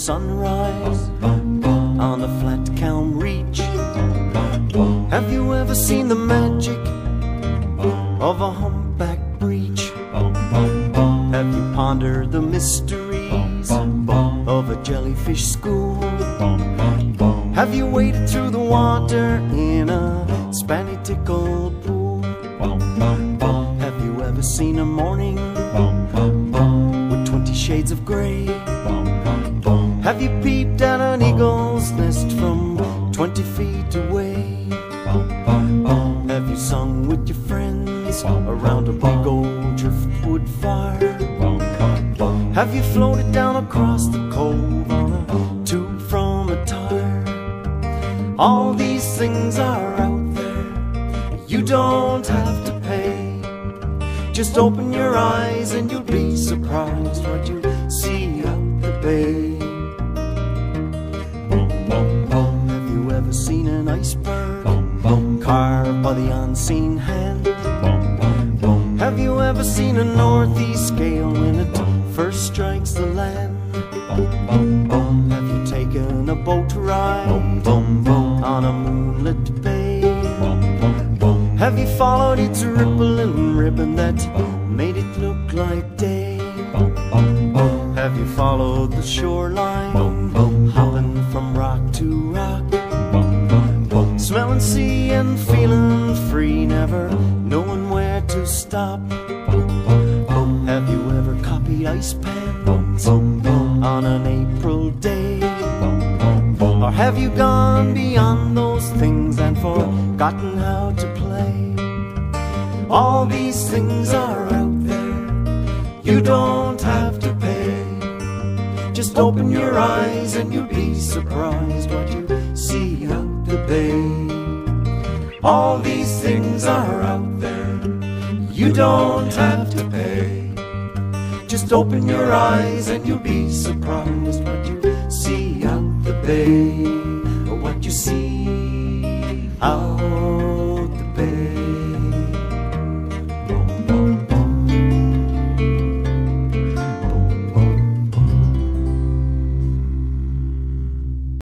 sunrise on a flat calm reach. Have you ever seen the magic of a humpback breach? Have you pondered the mysteries of a jellyfish school? Have you waded through the water in a Spanish-tickle pool? Have you ever seen a morning with 20 shades of gray? Have you peeped at an eagle's nest from 20 feet away? Have you sung with your friends around a big old driftwood fire? Have you floated down across the cove on a tube from a tire? All these things are out there, you don't have to pay. Just open your eyes and you'll be surprised what you see out the bay. Have you ever seen an iceberg carved by the unseen hand? Have you ever seen a northeast gale when it first strikes the land? Have you taken a boat ride on a moonlit bay? Have you followed its rippling ribbon that made it look like day? Have you followed the shoreline, hopping from rock to rock, smelling sea and feeling free, never knowing where to stop? Have you ever copied ice pans on an April day? Or have you gone beyond those things and forgotten how to play? All these things are out there, you don't have to pay. Just open your eyes and you'll be surprised what you see out the bay. All these things are out there, you don't have to pay. Just open your eyes and you'll be surprised what you see out the bay. What you see out